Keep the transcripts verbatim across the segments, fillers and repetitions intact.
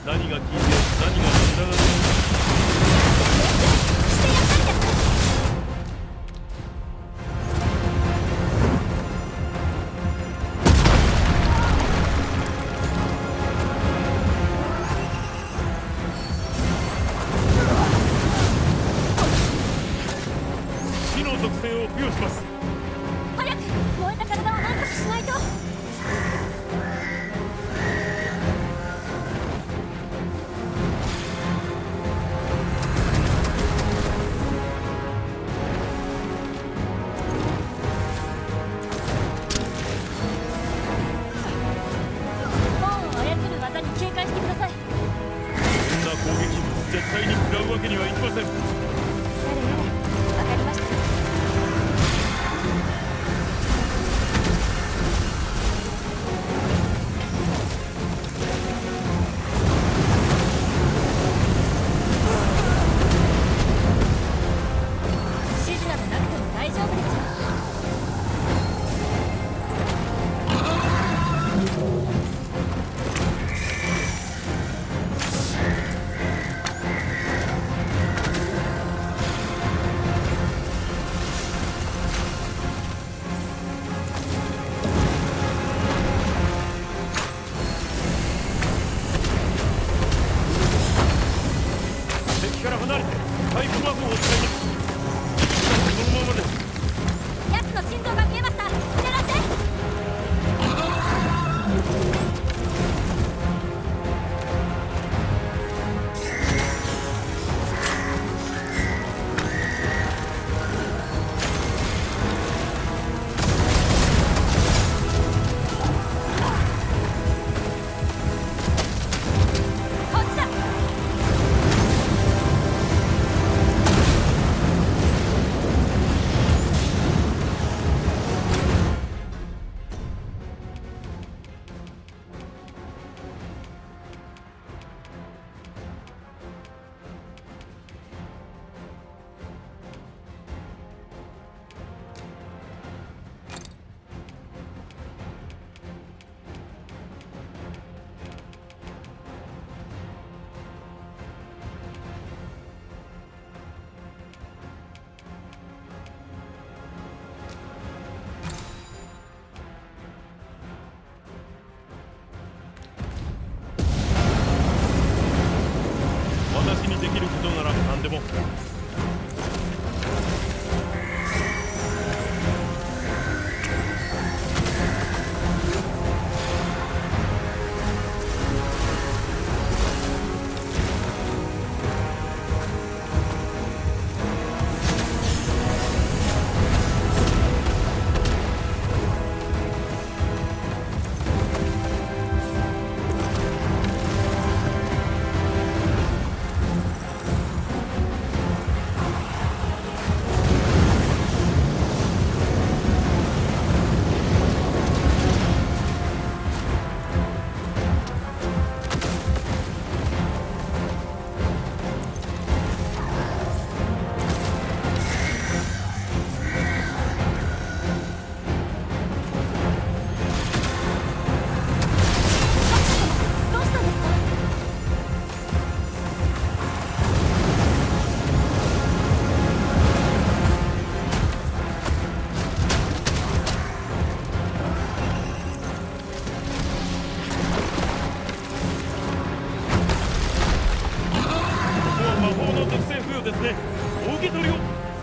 何が効いて何が無駄なのか。 してやったりです。 火の属性を付与します。 早く燃えた体を何とかしないと。本を操る技に警戒してください。 そんな攻撃絶対に食らうわけにはいきません。 やれやれ、わかりました。指示などなくても大丈夫ですよ。 敵から離れてパイプ魔法を使います。そのままです。 奴の心臓が見えました。狙って。こっちだ。 私にできることなら何でも。 どうしたんですか？ ここは魔法の属性付与ですね。お受け取りを。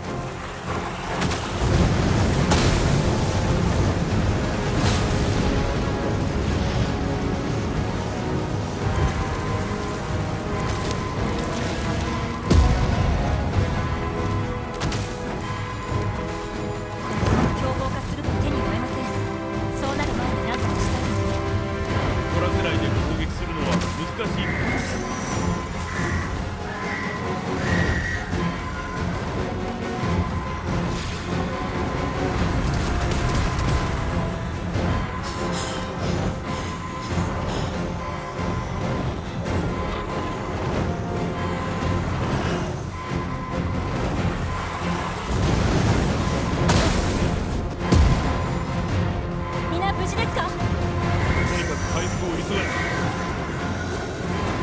凶暴化すると手に負えません。そうなる前に何とかしたい。 トラくらいで攻撃するのは難しいです。 皆無事ですか？ とにかく回復を急がない。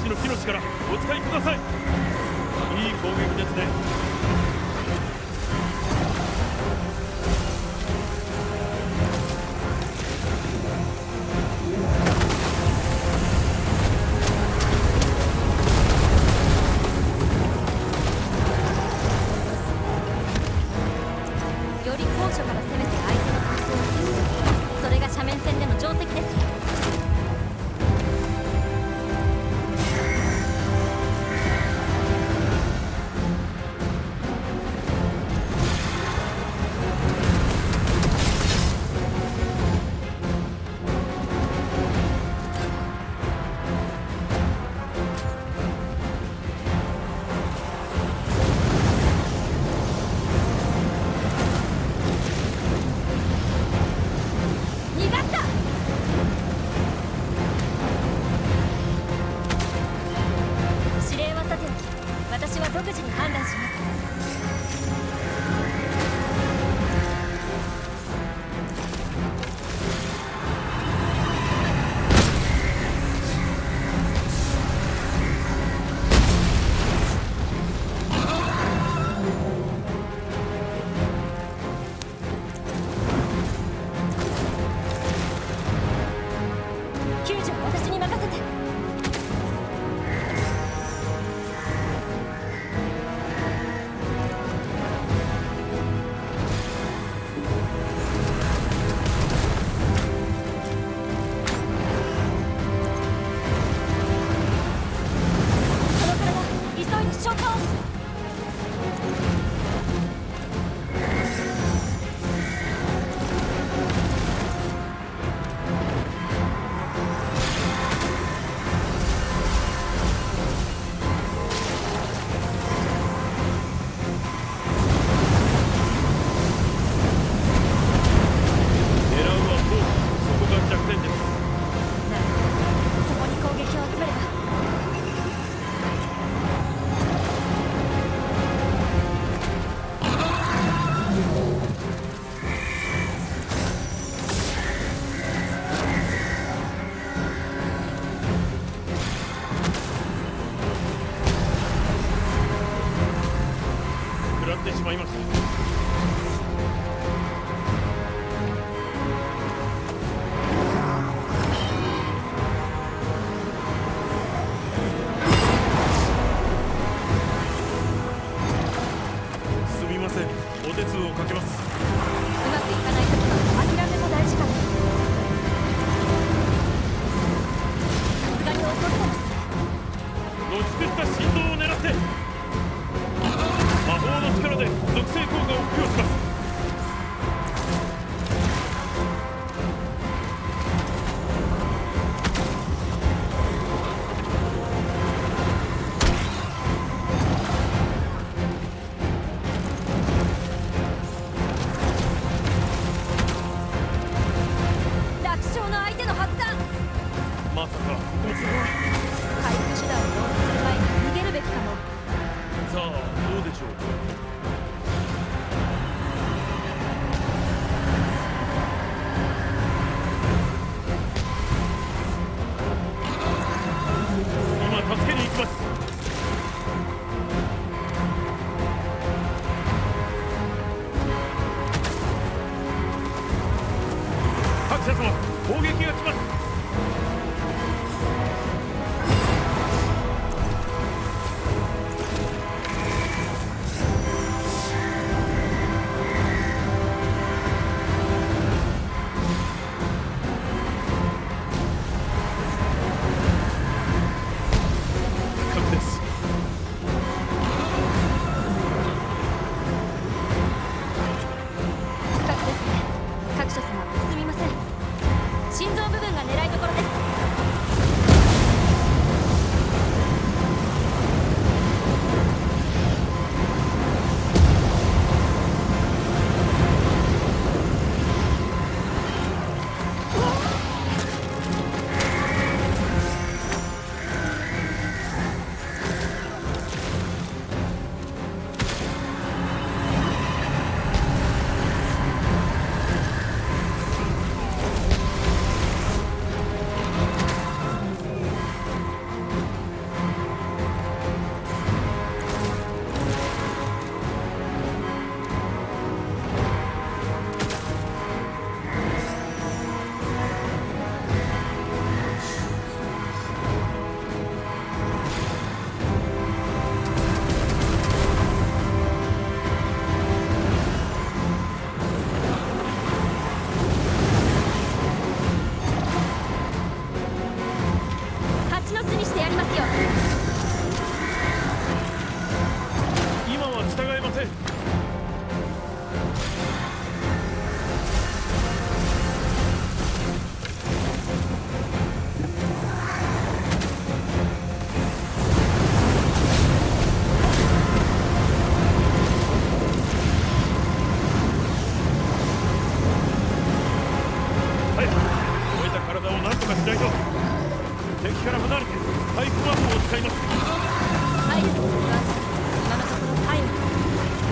の木の力お使いください。いい攻撃ですね。 より高所から攻めて相手の特性を突く。それが斜面戦での定石です。私は独自に判断します。救助は私に任せて。 ってしまいました。すみません、お手数をかけます。 うまくいかないときは諦めも大事かも。さすがに怒ってます。 露出した振動を狙って魔法の力で属性効果を付与します。 楽勝の相手のはずだ。 まさか回復手段を動作する前に逃げるべきかも。 さあどうでしょう。今助けに行きます。各社様、攻撃が来ます。 心臓部分が狙いどころです。 ないと。敵から離れてタイプマップを使います。 体力の不安は今のところ皆無です。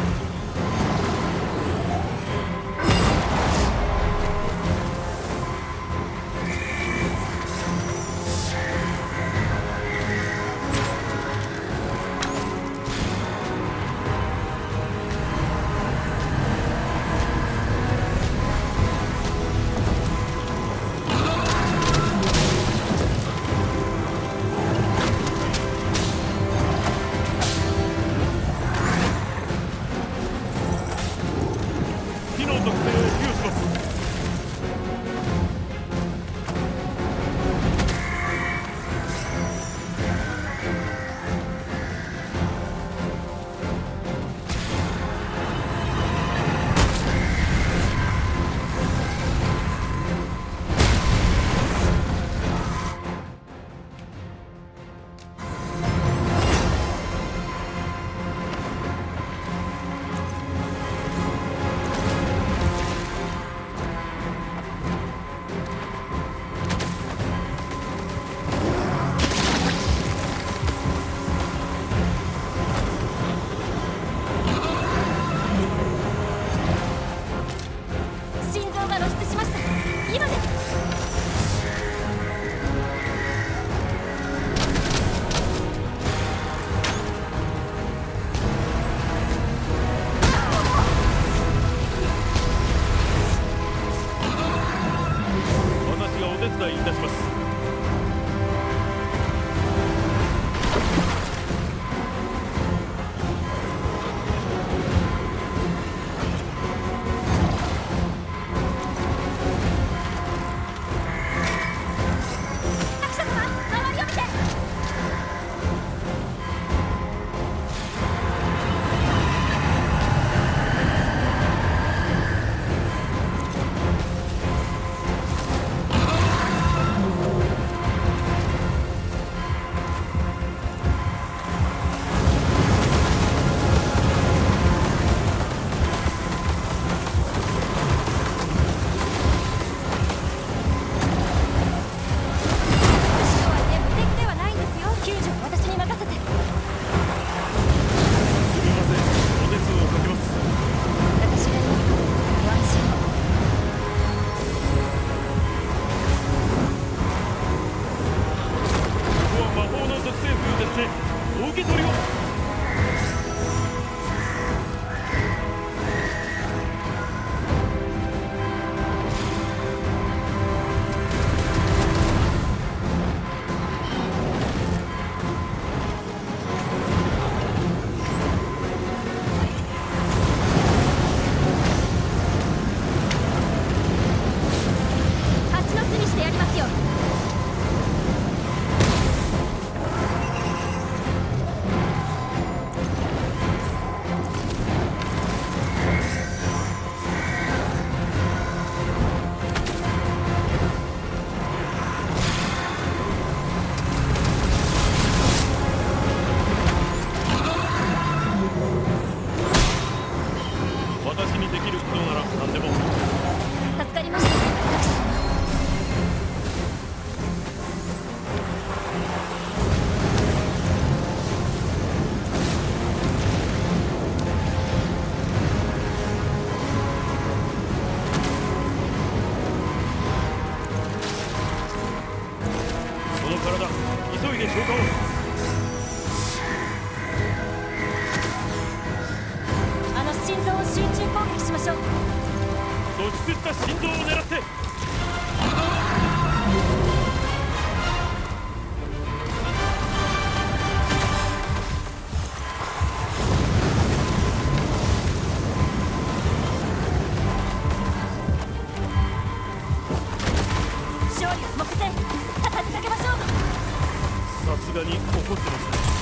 作った心臓を狙って。 勝利を目前、叩きかけましょう。 さすがに怒ってますね。